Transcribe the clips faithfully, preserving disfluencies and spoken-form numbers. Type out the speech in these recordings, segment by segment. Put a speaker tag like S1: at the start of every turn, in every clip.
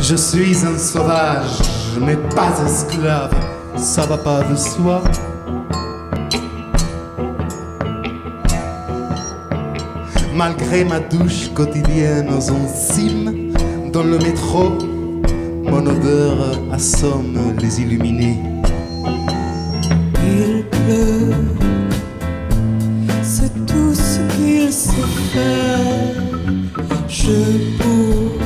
S1: Je suis un sauvage, mais pas esclave, ça va pas de soi. Malgré ma douche quotidienne aux enzymes, dans le métro, mon odeur assomme les illuminés.
S2: Il pleut, c'est tout ce qu'il sait faire. Je bouge,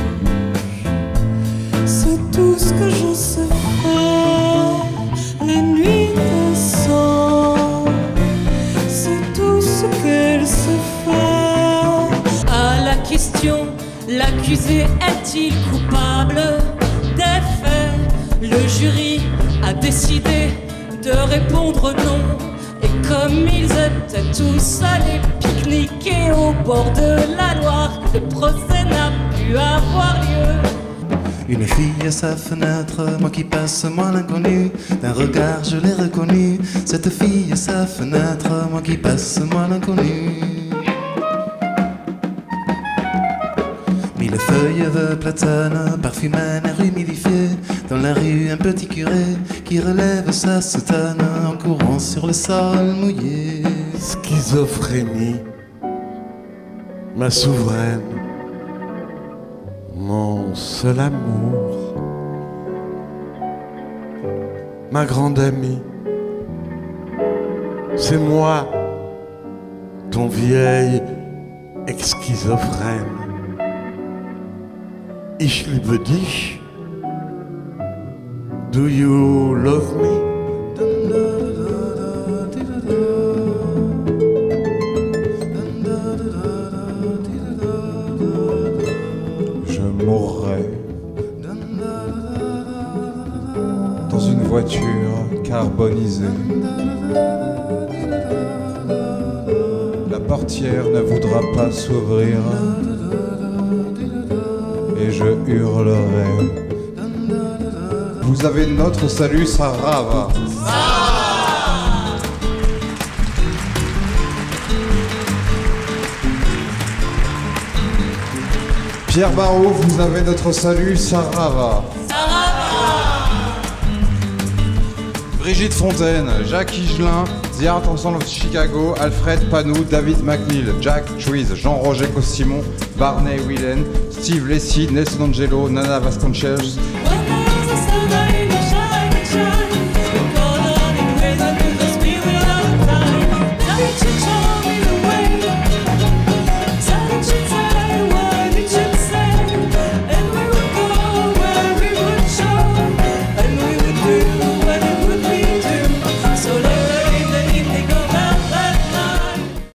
S2: c'est tout ce que je sais faire. La nuit descend, c'est tout ce qu'elle sait faire.
S3: À la question, l'accusé est-il coupable des faits? Le jury a décidé de répondre non. Et comme ils étaient tous allés pique-niquer au bord de la Loire, le procès n'a pu avoir lieu.
S1: Une fille à sa fenêtre, moi qui passe, moi l'inconnu. D'un regard je l'ai reconnu. Cette fille à sa fenêtre, moi qui passe, moi l'inconnu. Mille feuilles de platane, parfumées, air humidifié. Dans la rue, un petit curé qui relève sa soutane en courant sur le sol mouillé.
S4: Schizophrénie, ma souveraine, mon seul amour, ma grande amie, c'est moi, ton vieil ex-schizophrène. Ich liebe dich. Do you love me?
S5: Je mourrai dans une voiture carbonisée. La portière ne voudra pas s'ouvrir et je hurlerai. Vous avez notre salut, Sarava. Pierre Barrault, vous avez notre salut, Sarava. Brigitte Fontaine, Jacques Higelin, The Art Ensemble of Chicago, Alfred Panou, David McNeil, Jack Truiz, Jean-Roger Cossimon, Barney Whelan, Steve Lacy, Nelson Angelo, Nana Vasconcelos.
S3: When there's a sun in the